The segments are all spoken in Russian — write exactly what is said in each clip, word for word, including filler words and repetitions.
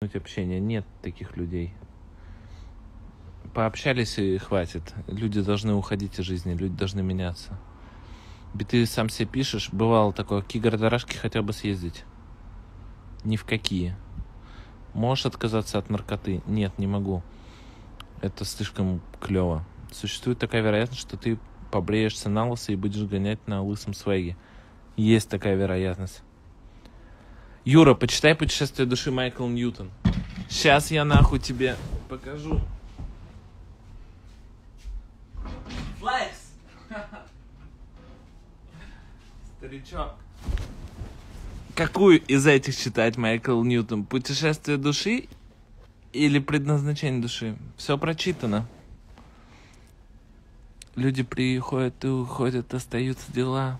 общения. Нет таких людей. Пообщались и хватит. Люди должны уходить из жизни, люди должны меняться. Биты сам себе пишешь. Бывало такое, какие городорожки хотел бы съездить? Ни в какие. Можешь отказаться от наркоты? Нет, не могу. Это слишком клево. Существует такая вероятность, что ты побреешься на лысо и будешь гонять на лысом свеге. Есть такая вероятность. Юра, почитай «Путешествие души» Майкл Ньютон. Сейчас я нахуй тебе покажу. Флекс! Старичок. Какую из этих читать Майкл Ньютон? «Путешествие души» или «Предназначение души»? Все прочитано. Люди приходят и уходят, остаются дела.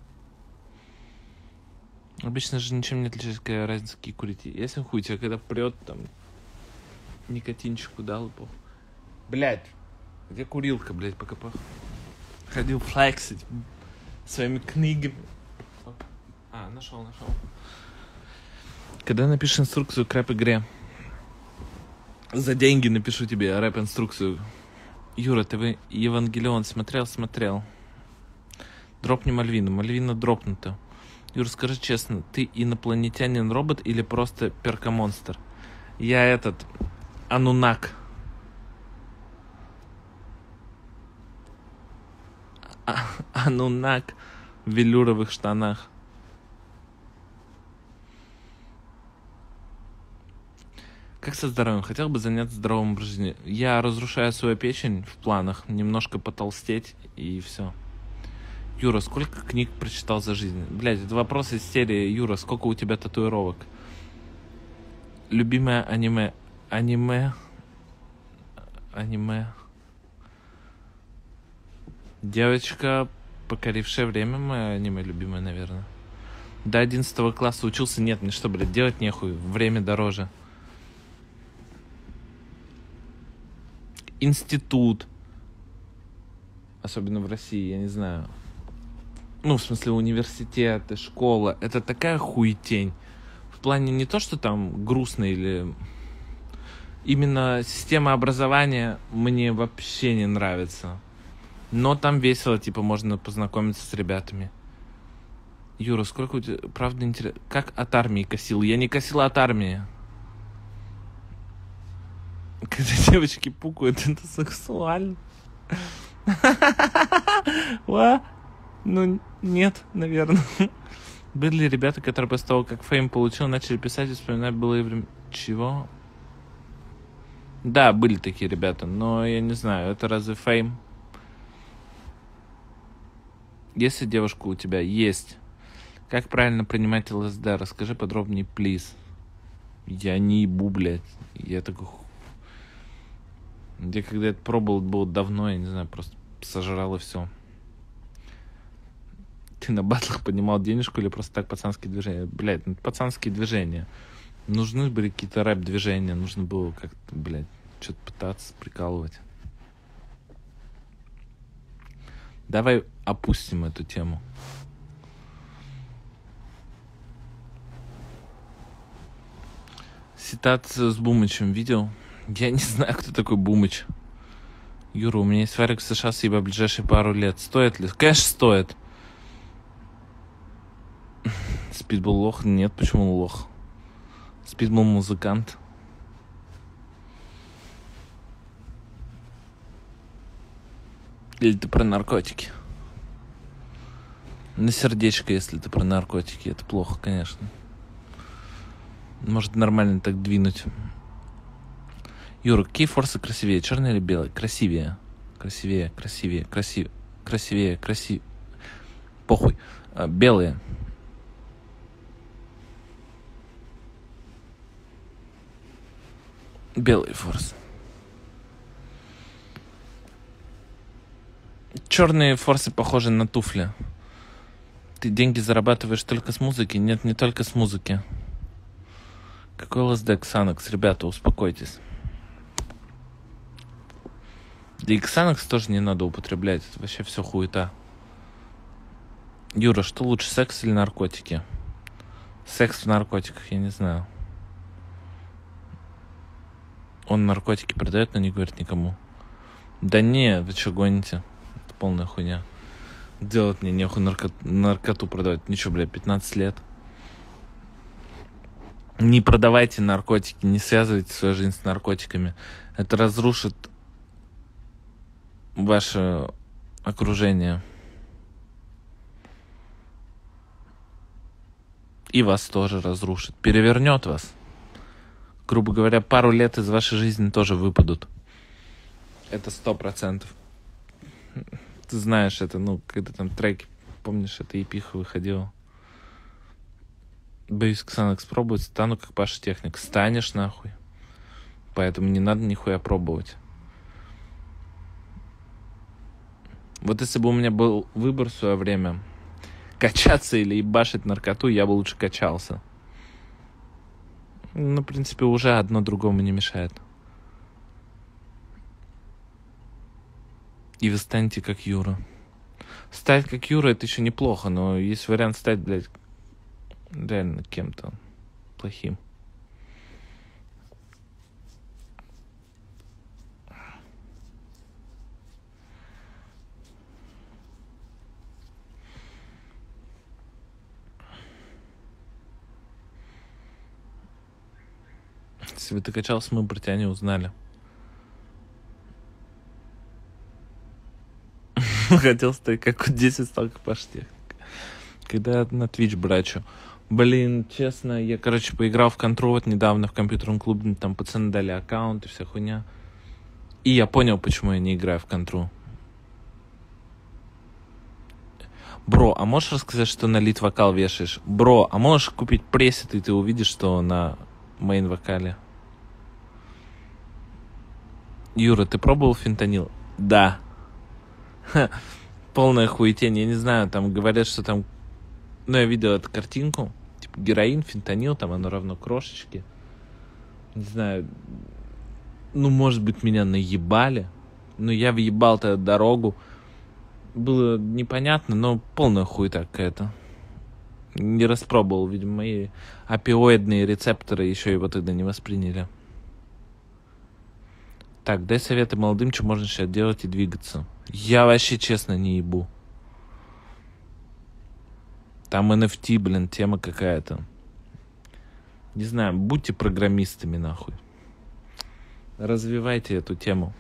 Обычно же ничем не отличается, какая разница, какие курить. Если хуй тебя когда прет, там, никотинчику дал и похуй. Блядь, где курилка, блядь, пока пох... Ходил флексить своими книгами. А, нашел, нашел. Когда напишешь инструкцию к рэп-игре, за деньги напишу тебе рэп-инструкцию. Юра, ты Евангелион смотрел? Смотрел. Дропни Мальвину. Мальвина дропнута. Юра, скажи честно, ты инопланетянин-робот или просто перкомонстр? Я этот... Анунак. А, Анунак в велюровых штанах. Как со здоровьем? Хотел бы заняться здоровым образом жизни. Я разрушаю свою печень в планах, немножко потолстеть и все. Юра, сколько книг прочитал за жизнь? Блядь, это вопрос из серии. Юра, сколько у тебя татуировок? Любимое аниме. Аниме. Аниме. Девочка, покорившая время, мое аниме любимое, наверное. До одиннадцатого класса учился. Нет, мне что, блядь, делать нехуй. Время дороже. Институт. Особенно в России, я не знаю. Ну, в смысле, университеты, школа. Это такая хуетень. В плане не то, что там грустно или... Именно система образования мне вообще не нравится. Но там весело, типа, можно познакомиться с ребятами. Юра, сколько у тебя... Правда, интересно... Как от армии косил? Я не косил от армии. Когда девочки пукают, это сексуально. Ну, нет, наверное. Были ребята, которые после того, как Фейм получил, начали писать и вспоминать былые времена. Чего? Да, были такие ребята, но я не знаю, это разве Фейм? Если девушка у тебя есть, как правильно принимать ЛСД? Расскажи подробнее, плиз. Я не ебу, блядь. Я такой... Я когда это пробовал, было давно, я не знаю, просто сожрал и все. Ты на батлах поднимал денежку или просто так пацанские движения? Блядь, ну пацанские движения. Нужны были какие-то рэп-движения, нужно было как-то, блядь, что-то пытаться прикалывать. Давай опустим эту тему. Ситуацию с Бумычем видел? Я не знаю, кто такой Бумыч. Юра, у меня есть варик в США с ебо ближайшие пару лет. Стоит ли? Конечно, стоит. Спидбол лох? Нет, почему лох? Спидбол музыкант. Или ты про наркотики? На сердечко, если ты про наркотики. Это плохо, конечно. Может нормально так двинуть. Юра, какие форсы красивее? Черные или белые? Красивее. Красивее, красивее, красивее. Красивее, красивее. Похуй. А, белые. Белый форс. Черные форсы похожи на туфли. Ты деньги зарабатываешь только с музыки? Нет, не только с музыки. Какой ЛСД, Ксанакс? Ребята, успокойтесь. Да и Ксанакс тоже не надо употреблять. Это вообще все хуета. Юра, что лучше, секс или наркотики? Секс в наркотиках, я не знаю. Он наркотики продает, но не говорит никому. Да не, вы что гоните? Это полная хуйня. Делать мне нехуй нарко... наркоту продавать. Ничего, блядь, пятнадцать лет. Не продавайте наркотики, не связывайте свою жизнь с наркотиками. Это разрушит ваше окружение. И вас тоже разрушит. Перевернет вас. Грубо говоря, пару лет из вашей жизни тоже выпадут. Это сто процентов. Ты знаешь это, ну, когда там треки, помнишь, это епиха выходила. Боюсь Ксанакс пробовать, стану как Паша Техник. Станешь нахуй. Поэтому не надо нихуя пробовать. Вот если бы у меня был выбор в свое время, качаться или ебашить наркоту, я бы лучше качался. Ну, в принципе, уже одно другому не мешает. И вы станете как Юра. Стать как Юра — это еще неплохо, но есть вариант стать, блядь, реально кем-то плохим. Если бы ты качался, мы бы про тебя не узнали. Хотел стать как у десять, стал как Паша Техник. Когда я на Twitch брачу. Блин, честно, я, короче, поиграл в контру вот недавно в компьютерном клубе, там пацаны дали аккаунт и вся хуйня. И я понял, почему я не играю в контру. Бро, а можешь рассказать, что на лид-вокал вешаешь? Бро, а можешь купить пресет, и ты увидишь, что на мейн-вокале? Юра, ты пробовал фентанил? Да. Ха, полная хуетень, я не знаю, там говорят, что там... Ну, я видел эту картинку, типа героин, фентанил, там оно равно крошечке. Не знаю, ну, может быть, меня наебали, но я въебал-то дорогу. Было непонятно, но полная хуета какая-то. Не распробовал, видимо, мои опиоидные рецепторы еще его тогда не восприняли. Так, дай советы молодым, что можно сейчас делать и двигаться. Я вообще, честно, не ебу. Там эн эф ти, блин, тема какая-то. Не знаю, будьте программистами, нахуй. Развивайте эту тему.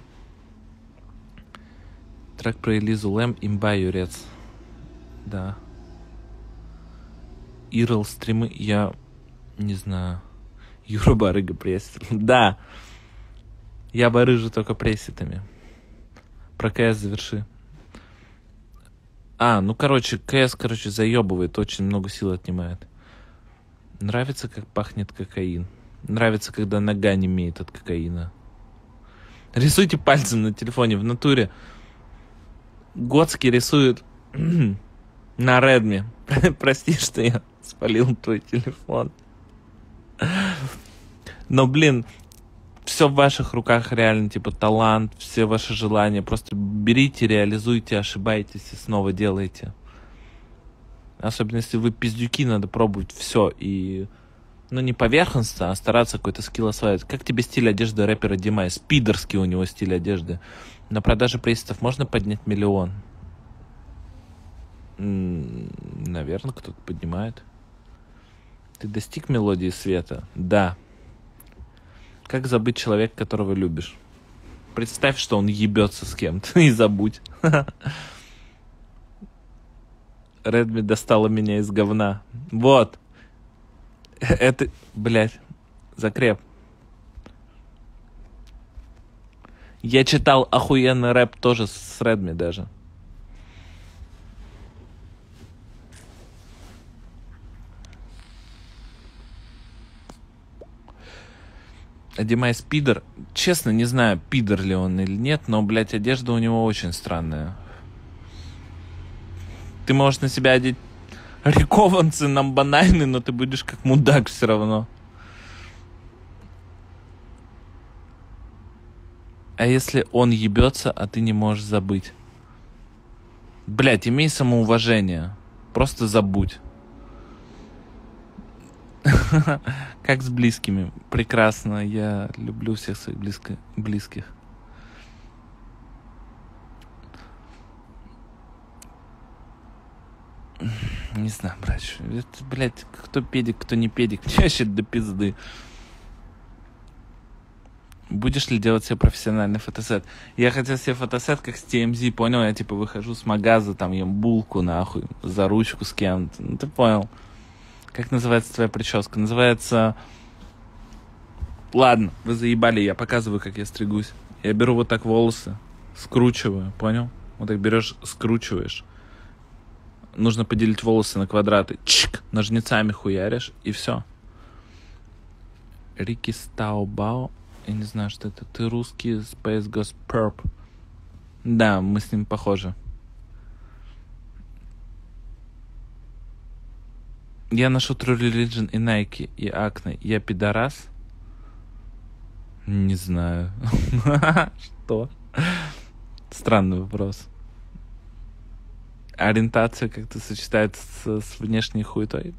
Трек про Элизу Лэм, имба, Юрец. Да. Ирл стримы, я не знаю. Юра Барыга пресит. Да. Я барыжу только пресетами. Про КС заверши. А, ну, короче, КС, короче, заебывает, очень много сил отнимает. Нравится, как пахнет кокаин. Нравится, когда нога немеет от кокаина. Рисуйте пальцем на телефоне, в натуре. Готский рисует на Redmi. Прости, что я спалил твой телефон. Но, блин, все в ваших руках реально, типа талант, все ваши желания. Просто берите, реализуйте, ошибайтесь и снова делайте. Особенно если вы пиздюки, надо пробовать все. И, ну, не поверхностно, а стараться какой-то скилл осваивать. Как тебе стиль одежды рэпера Димайс? Пидорский у него стиль одежды. На продаже пресетов можно поднять миллион? М-м, наверное, кто-то поднимает. Ты достиг мелодии света? Да. Как забыть человека, которого любишь? Представь, что он ебется с кем-то, и забудь. Redmi достала меня из говна. Вот. Это, блядь, закреп. Я читал охуенный рэп тоже с Redmi даже. А Димайс пидор? Честно, не знаю, пидор ли он или нет, но, блядь, одежда у него очень странная. Ты можешь на себя одеть рекованцы нам банальные, но ты будешь как мудак все равно. А если он ебется, а ты не можешь забыть? Блядь, имей самоуважение. Просто забудь. Как Как с близкими? Прекрасно. Я люблю всех своих близко... близких. Не знаю, братья. Это, блядь, кто педик, кто не педик. Чаще до пизды. Будешь ли делать себе профессиональный фотосет? Я хотел себе фотосет, как с ти эм зет, понял? Я типа выхожу с магаза, там ем булку, нахуй, за ручку с кем-то. Ну ты понял. Как называется твоя прическа? Называется... Ладно, вы заебали, я показываю, как я стригусь. Я беру вот так волосы, скручиваю, понял? Вот так берешь, скручиваешь. Нужно поделить волосы на квадраты. Чик! Ножницами хуяришь, и все. Рики Стаубао. Я не знаю, что это. Ты русский, Space Ghost Perp. Да, мы с ним похожи. Я ношу True Religion и Nike, и Acne. Я пидорас? Не знаю. Что? Странный вопрос. Ориентация как-то сочетается с, с внешней хуетой?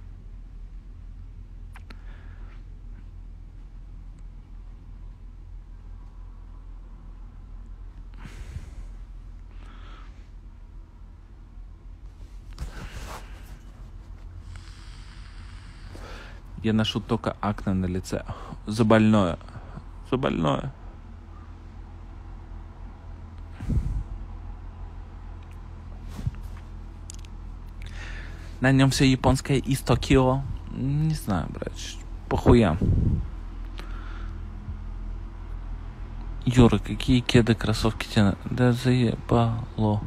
Я ношу только акне на лице. За больное. За больное. На нем все японское из Токио. Не знаю, брат. Похуя. Юра, какие кеды, кроссовки тебе... Да заебало.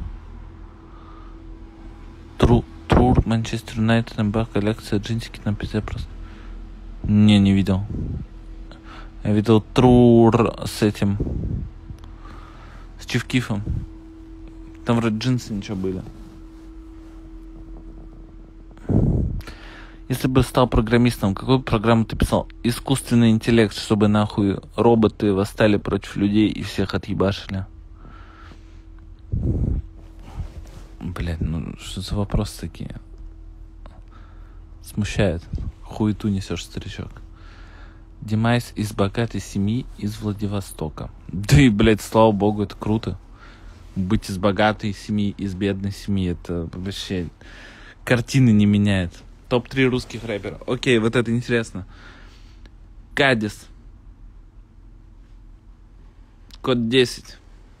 Тру, Тур, Манчестер Юнайтед, МБ, коллекция, джинсики на пизде просто. Не, не видел. Я видел Трур с этим. С Чевкифом. Там вроде джинсы ничего были. Если бы стал программистом, какую программу ты писал? Искусственный интеллект, чтобы нахуй роботы восстали против людей и всех отъебашили. Блядь, ну что за вопросы такие? Смущает. Хуету несешь, старичок. Димайс из богатой семьи из Владивостока. Да и, блядь, слава богу, это круто. Быть из богатой семьи, из бедной семьи, это вообще картины не меняет. топ три русских рэперов. Окей, вот это интересно. Кадис. Код десять.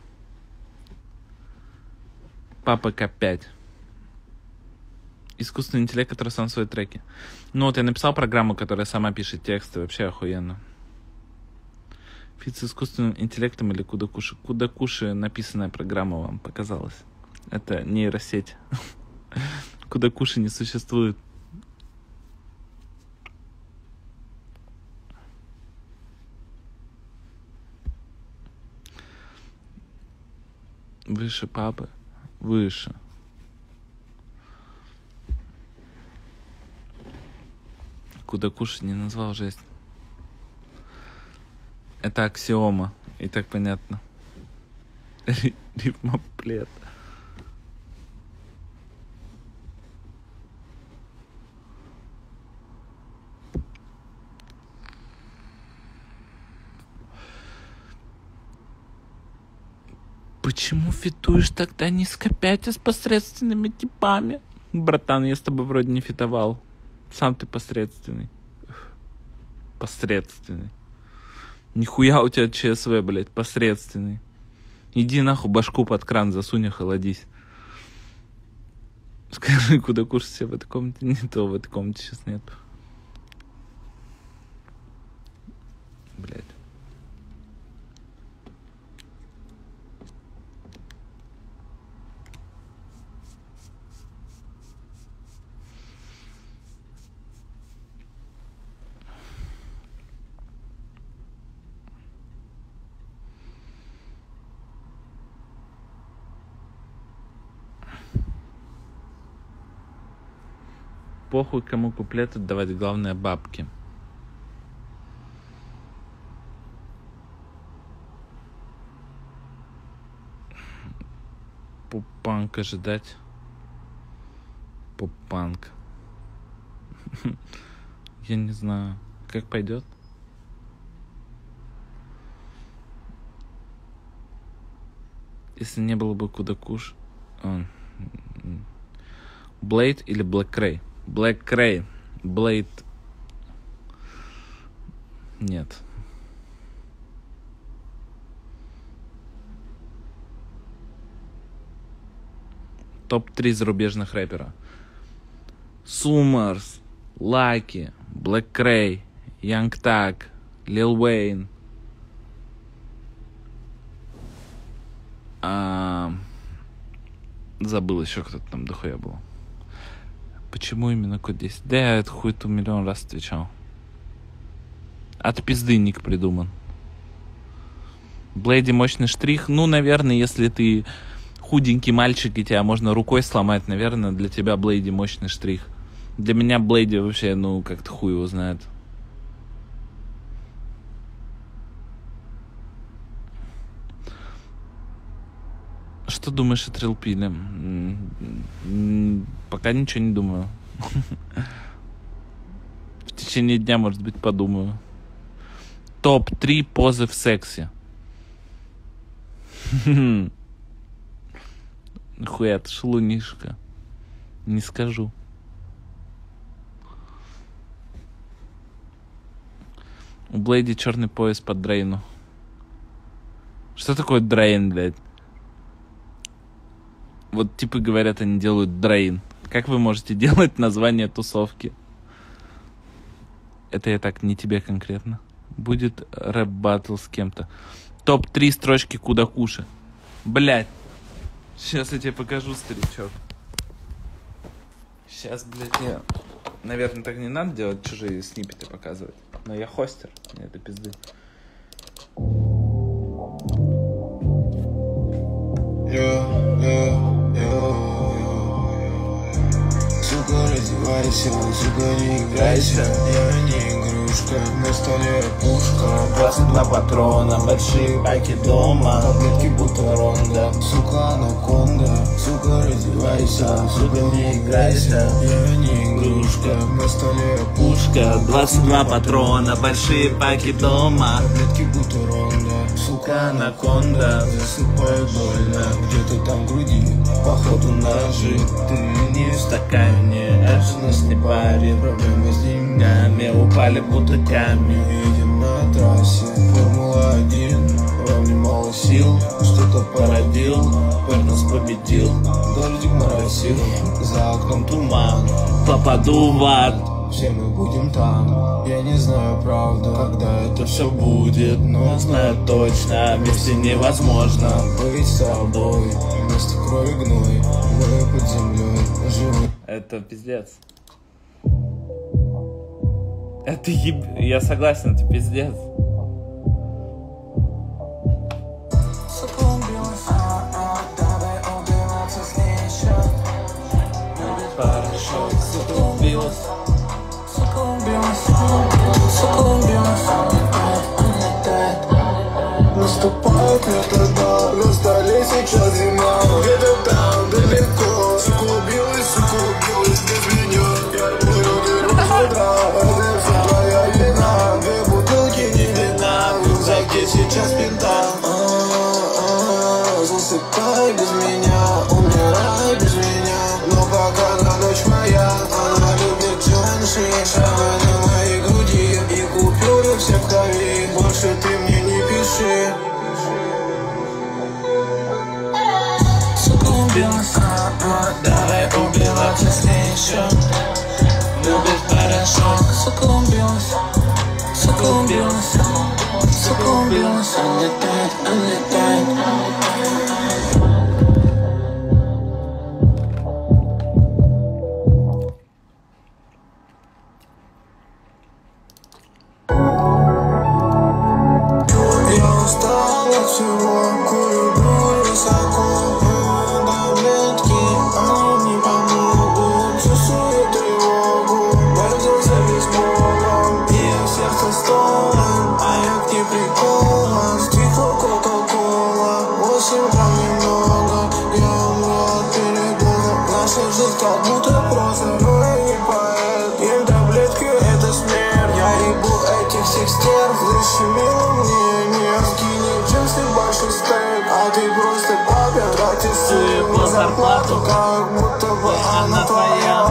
Папа К пять. Искусственный интеллект, который сам свои треки. Ну вот я написал программу, которая сама пишет тексты. Вообще охуенно. Фит с искусственным интеллектом или Кудакуши? Кудакуши написанная программа вам показалась. Это нейросеть. Кудакуши не существует. Выше папы. Выше. Кудакуши не назвал, жесть. Это аксиома. И так понятно. Рифмоплет. Почему фитуешь тогда не с К пять, а с посредственными типами? Братан, я с тобой вроде не фитовал. Сам ты посредственный. Посредственный. Нихуя у тебя ЧСВ, блядь, посредственный. Иди нахуй башку под кран засунь, охладись. Скажи, куда кушать себе в этой комнате? Не то, в этой комнате сейчас нет. Блядь. Похуй, кому куплет отдавать, главное бабки. Пупанк ожидать. Пупанк. Я не знаю. Как пойдет? Если не было бы Кудакуш... Блейд или Блэк Крей? Блэк Крей. Блейд... Нет. топ три зарубежных рэпера. Сумарс, Лаки, Блэк Крей, Янг Так, Лил Уэйн. А... Забыл еще кто-то там дохуя был. Почему именно код десять? Да я это хуй-то миллион раз отвечал. От пизды ник придуман. Блейди мощный штрих. Ну, наверное, если ты худенький мальчик и тебя можно рукой сломать, наверное, для тебя Блейди мощный штрих. Для меня Блейди вообще, ну, как-то хуй его знает. Что думаешь о Трилпиле? Пока ничего не думаю. В течение дня, может быть, подумаю. топ три позы в сексе. Хуя ты шелунишка. Не скажу. У Блейди черный пояс под дрейну. Что такое дрейн, блядь? Вот типы говорят, они делают дрейн. Как вы можете делать название тусовки? Это я так, не тебе конкретно. Будет рэп-баттл с кем-то. топ три строчки Кудакуши. Блядь. Сейчас я тебе покажу, старичок. Сейчас, блядь, я... Наверное, так не надо делать, чужие сниппеты показывать. Но я хостер. Мне это пизды. Yeah, yeah, yeah. Сука, раздевайся, сука, не играйся. Я не игрушка, на столе пушка. Двадцать два патрона, большие баки дома. Таблетки будто ронда. Сука, анаконда. Сука, раздевайся, сука, не играйся. Я не игрушка, на столе пушка. Двадцать два патрона, большие баки дома. Таблетки будто ронда. Сука, анаконда. Засыпаю больно, где-то там в груди. Походу ножи. Ты не в стакане, это нас не парит. Проблемы с деньгами упали будто камень. Едем на трассе, Формула один. Вам немало сил, что-то породил. Пэр нас победил, дождик моросил. За окном туман, Попаду в ад. все мы будем там. Я не знаю, правда, когда это все будет, но знаю точно, вместе невозможно быть собой. Вместе крови гной, мы под землей живы. Это пиздец. Это еб... Я согласен, это пиздец. Порошок, сука, убилась. Сука убилась, сука убилась. Наступает лето, да, на столе сейчас зима. Где-то там далеко. Сука убилась, сука убилась без меня. Я буду герой с утра, это все твоя вина. Две бутылки не вина, в рюкзаке сейчас пинта. Засыпай без меня, умирай без меня. Но пока на ночь моя, она любит женщин. Шрамы на моей груди и купюры все в крови. Больше ты мне не пиши. Сука убилась, давай убиваться с ней еще. Любишь порошок. Сука убилась, сука убилась, сука убилась. Он летает, он летает. Как будто просто, но я не поэт. Ем таблетки, это смерть. Я ебу Очень мило мне, не скинет джинсы, большой стейк. А ты просто папе тратишь свою зарплату, как будто бы она твоя.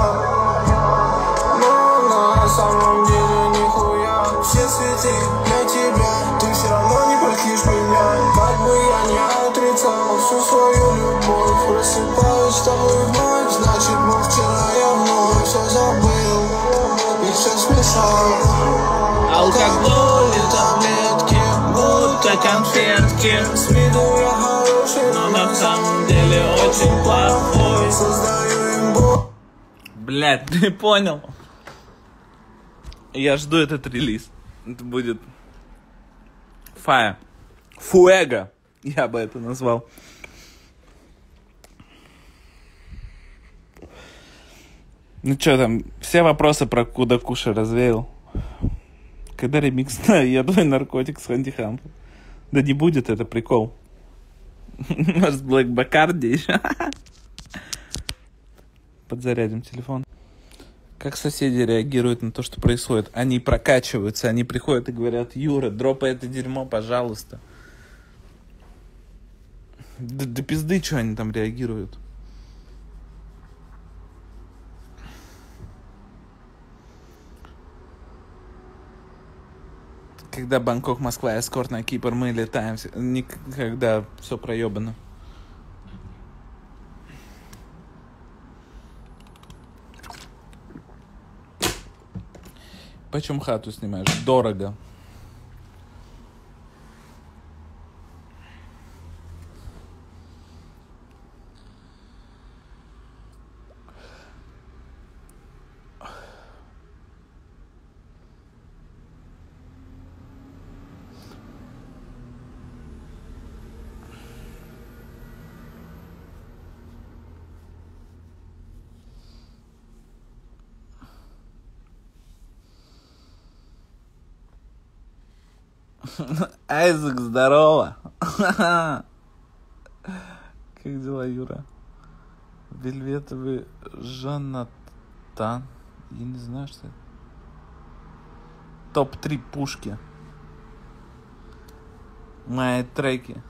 Но на самом деле нихуя. Все цветы для тебя, ты все равно не прокишь меня. Как бы я не отрицал всю свою любовь, просыпаюсь с тобой вновь. Значит, мы вчера я вновь все забыл и все смешал. Алкоголь и таблетки, будто конфетки. С виду я хороший, но на самом деле очень плохой. Создаю им боль. Блядь, ты понял? Я жду этот релиз. Это будет фая. Фуэго. Я бы это назвал. Ну что там, все вопросы про Куда Куша развеял. Когда ремикс на «Я твой наркотик» с Ханти Хампом? Да не будет, это прикол. Может, Блэк Бакарди еще? Подзарядим телефон. Как соседи реагируют на то, что происходит? Они прокачиваются, они приходят и говорят: Юра, дропай это дерьмо, пожалуйста. Да, да пизды, что они там реагируют? Когда Бангкок, Москва, эскорт на Кипр, мы летаем. Никогда все проебано. Почем хату снимаешь? Дорого. Айзек, здорово. Как дела, Юра? Вельветовый Жанатан. Я не знаю, что это. топ три пушки. Мои треки.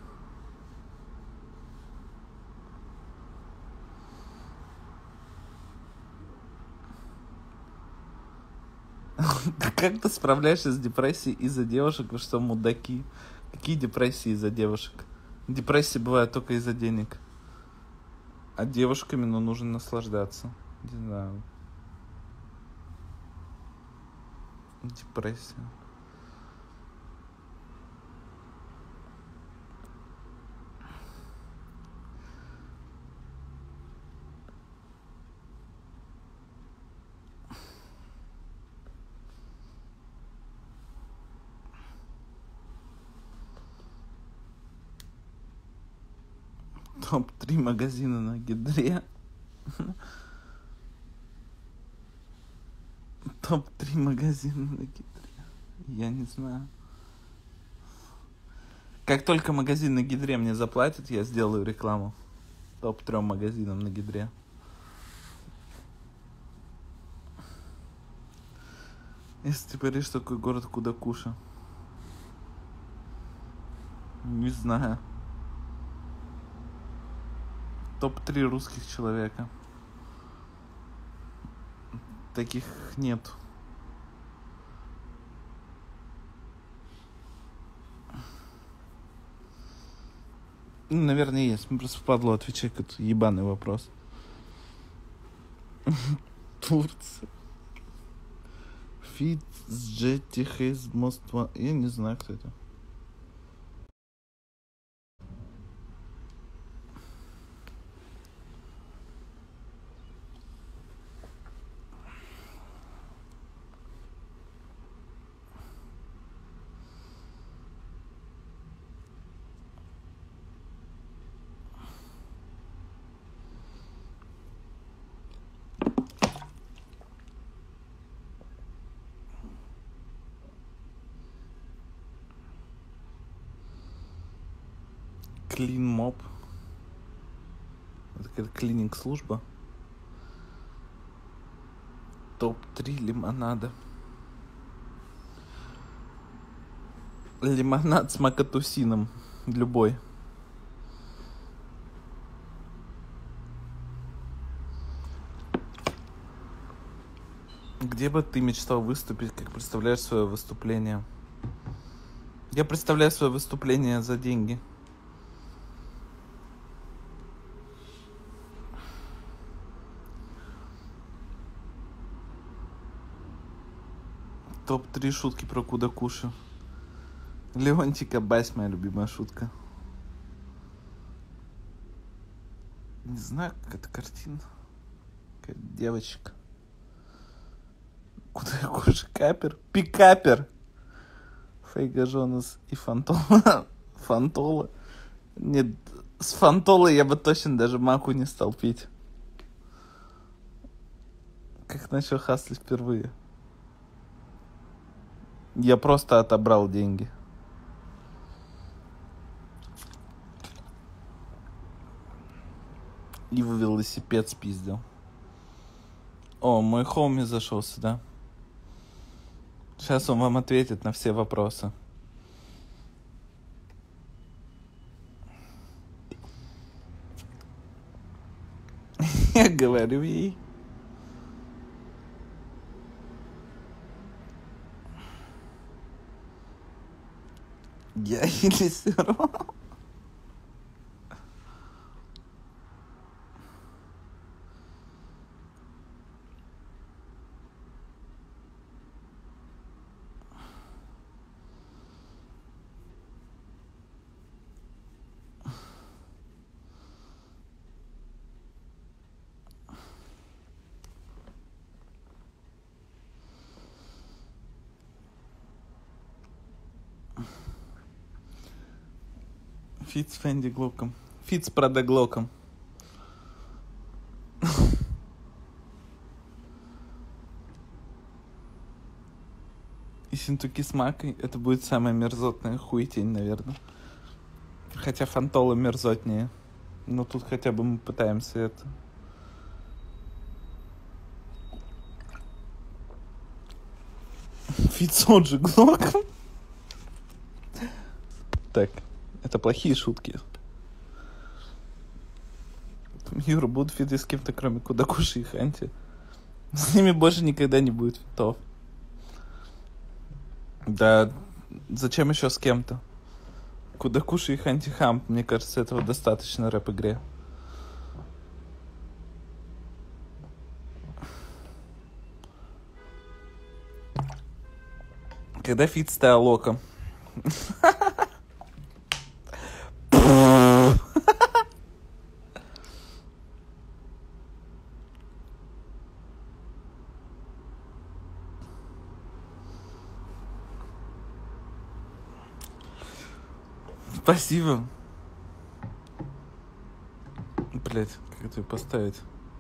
Как ты справляешься с депрессией из-за девушек? Вы что, мудаки? Какие депрессии из-за девушек? Депрессии бывают только из-за денег. А девушками, ну, нужно наслаждаться. Не знаю. Депрессия. топ три магазина на Гидре. топ три магазина на Гидре. Я не знаю. Как только магазин на Гидре мне заплатит, я сделаю рекламу. топ три магазинам на Гидре. Если ты говоришь, такой город Куда Куша. Не знаю. топ три русских человека. Таких нет. Ну, наверное, есть. Мне просто впадло отвечать этот ебаный вопрос. Турция. Фит с Джетти Хейз Москва. Я не знаю, кто это. Клин Моб. Это какая-то клининг служба. топ три лимонада. Лимонад с макатусином. Любой. Где бы ты мечтал выступить, как представляешь свое выступление? Я представляю свое выступление за деньги. топ три шутки про Кудакушу. Леонтий Кабась, моя любимая шутка. Не знаю, какая-то картина. Какая девочка. Кудакуша капер. Пикапер. Фейга Жонас и Фантола. Фантола. Нет, с Фантолой я бы точно даже маку не стал пить. Как начал хаслить впервые. Я просто отобрал деньги. И в велосипед спиздил. О, мой хоуми зашел сюда. Сейчас он вам ответит на все вопросы. Я говорю ей. Я или сыром? Фит с Фенди Глоком. Фит с Прада Глоком. И синтуки с макой. Это будет самая мерзотная хуетень, наверное. Хотя Фантола мерзотнее. Но тут хотя бы мы пытаемся это. Фит с Оджи Глоком. Так. Это плохие шутки. Юра, будут фиты с кем-то, кроме Кудакуши и Ханти. С ними больше никогда не будет фитов. Да, зачем еще с кем-то? Кудакуши и Ханти Хамп, мне кажется, этого достаточно рэп-игре. Когда фит с Теолоком? Спасибо. Блять, как это ее поставить?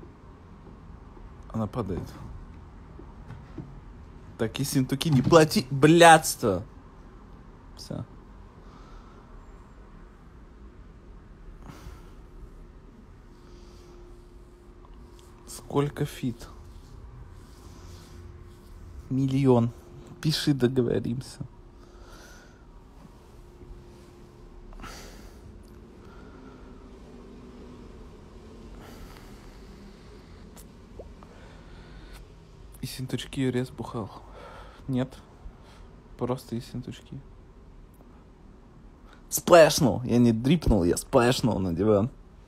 Она падает. Так, и синтуки не плати. Блядство. Все. Сколько фит? Миллион. Пиши, договоримся. И синтучки Юрец бухал. Нет. Просто и синтучки. Сплэшнул. Я не дрипнул, я сплэшнул на диван.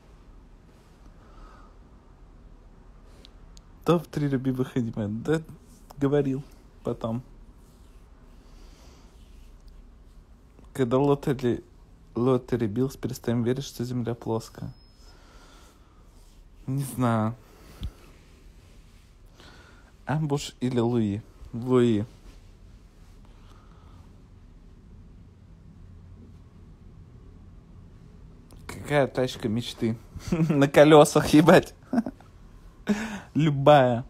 топ три любимых аниме. Да, говорил потом. Когда Лотери, Лотери Биллс, перестаем верить, что Земля плоская. Не знаю. Амбуш или Луи? Луи. Какая тачка мечты? На колесах, ебать. Любая.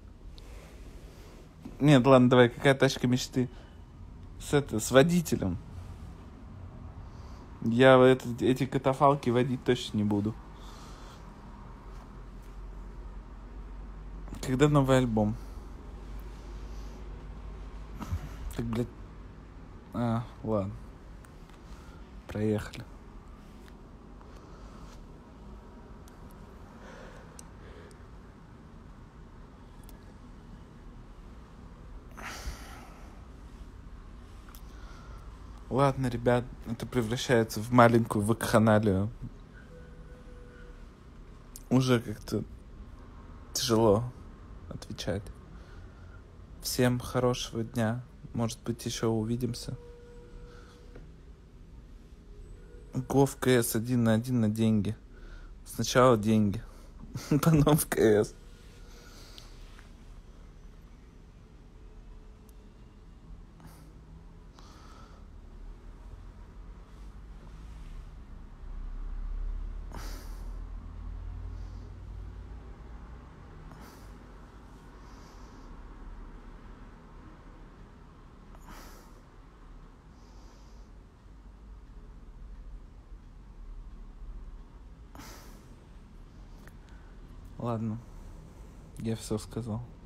Нет, ладно, давай, какая тачка мечты? С, это, с водителем. Я это, эти катафалки водить точно не буду. Когда новый альбом? Так, блядь. А, ладно. Проехали. Ладно, ребят, это превращается в маленькую вакханалию. Уже как-то тяжело отвечать. Всем хорошего дня. Может быть, еще увидимся. Го в КС один на один на деньги. Сначала деньги, потом в КС. Ладно, я все сказал.